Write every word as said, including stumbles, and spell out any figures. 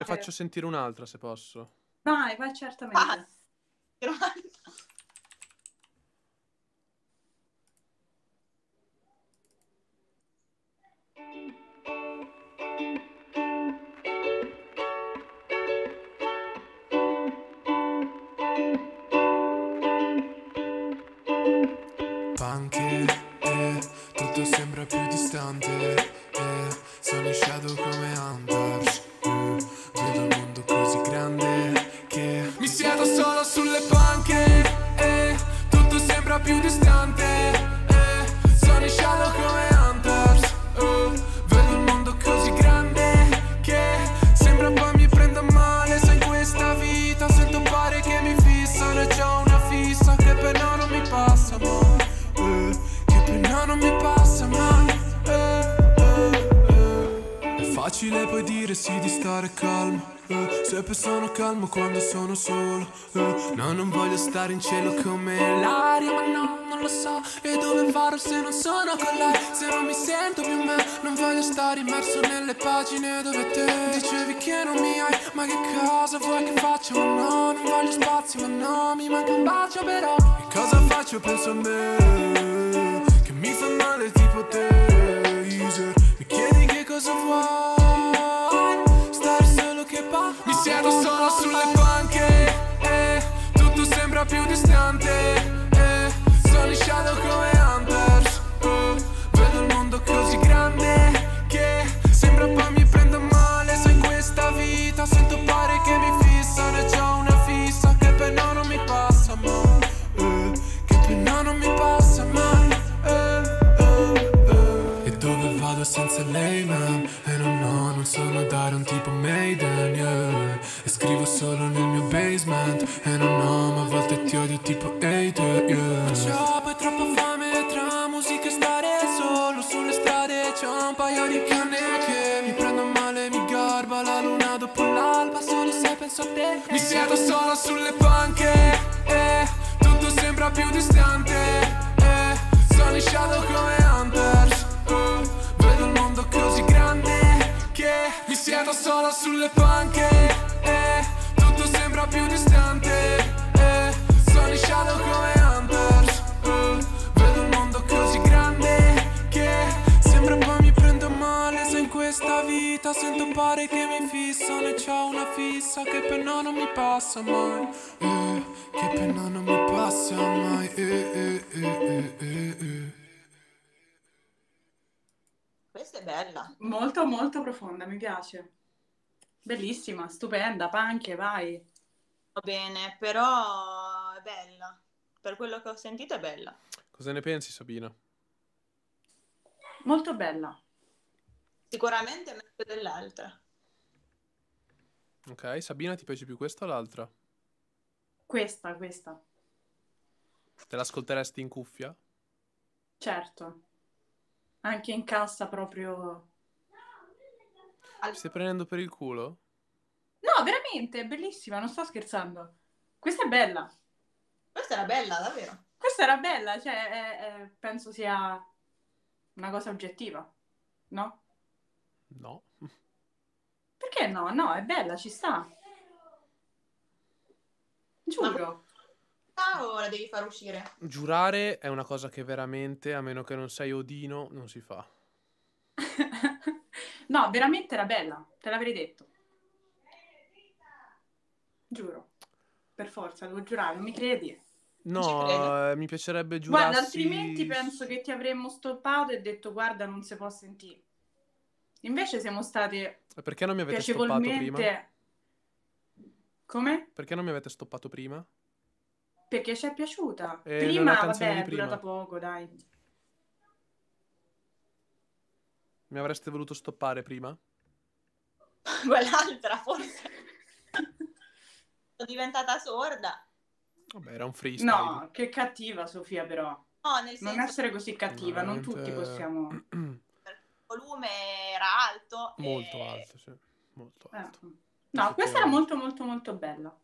Ne faccio sentire un'altra se posso. Vai, vai certamente. Ah, Panche, eh, tutto sembra più distante, eh, sono in shadow come Hunters, eh, vedo il mondo così grande che mi siedo solo sulle panche, eh, tutto sembra più distante, eh, sono in shadow come Hunters, eh, vedo il mondo così grande che sembra poi mi prenda male, se in questa vita sento pare che mi fissano e c'ho una fissa che per no non mi passa mai. Che pena non mi passa mai, eh, eh, eh. È facile poi dire sì di stare calmo, eh. Sempre sono calmo quando sono solo, eh. No, non voglio stare in cielo come l'aria, ma no, non lo so. E dove vado se non sono con lei? Se non mi sento più me, non voglio stare immerso nelle pagine dove te dicevi che non mi hai. Ma che cosa vuoi che faccia? Ma no, non voglio spazio, ma no, mi manca un bacio però. E cosa faccio? Penso a me, che mi fa male tipo te, easy. Mi chiedi che cosa vuoi, stare solo che pa. Mi siedo solo sulle panche, eh, tutto sembra più distante, eh, sono in shadow come Hunters, eh, vedo il mondo così grande che sembra poi mi prenda male, se in questa vita sento pare che mi fissano e c'ho una fissa che per no non mi passa mai, eh, che per no non mi passa mai, eh, eh, eh. E dove vado senza lei, man? E non ho, non sono dare un tipo Maiden, yeah. E scrivo solo nel mio basement, e non ho, ma a volte ti odio tipo hater, yeah. C'ho poi troppa fame tra musica e stare solo sulle strade, c'ho un paio di canne che mi prendono male, mi garba la luna dopo l'alba, solo se penso a te. Mi siedo solo sulle panche, eh, tutto sembra più distante, eh, sono in shadow come Hunters, eh, vedo il mondo così grande che mi siedo solo sulle panche, eh, tutto sembra più distante, eh, sono in shadow come Hunters, eh, vedo il mondo così grande che sembra poi mi prenda male, se in questa vita sento pare che mi fissano e c'ho una fissa che per no non mi passa mai, eh, che per no non mi passa mai, eh, eh, eh, eh, eh. questa è bella. Molto, molto profonda, mi piace. Bellissima, stupenda, panche, vai. Va bene, però è bella. Per quello che ho sentito è bella. Cosa ne pensi, Sabina? Molto bella. Sicuramente è meglio dell'altra. Ok, Sabina, ti piace più questa o l'altra? Questa, questa. Te l'ascolteresti in cuffia? Certo. Anche in cassa proprio... Mi stai prendendo per il culo? No, veramente, è bellissima, non sto scherzando. Questa è bella. Questa era bella, davvero. Questa era bella, cioè, è- è- penso sia una cosa oggettiva, no? No. Perché no? No, è bella, ci sta. Giuro. Ah, o la devi far uscire? Giurare è una cosa che veramente, a meno che non sei Odino, non si fa. No, veramente era bella, te l'avrei detto. Giuro. Per forza, devo giurare, non mi credi? ci No, credo. eh, mi piacerebbe giurarsi... Guarda, altrimenti penso che ti avremmo stoppato e detto guarda, non si può sentire. Invece siamo state Perché non mi avete stoppato prima? piacevolmente... Come? Perché non mi avete stoppato prima? Perché ci è piaciuta. Eh, Prima, nella canzone vabbè, di è prima. durata poco, dai. Mi avreste voluto stoppare prima? Quell'altra, forse. Sono diventata sorda. Vabbè, era un freestyle. No, che cattiva Sofia però. No, nel Non senso essere così cattiva, No, non tutti veramente- possiamo... che il volume era alto. Molto e... alto, sì. Molto Eh. alto. No, questa era molto molto molto bella.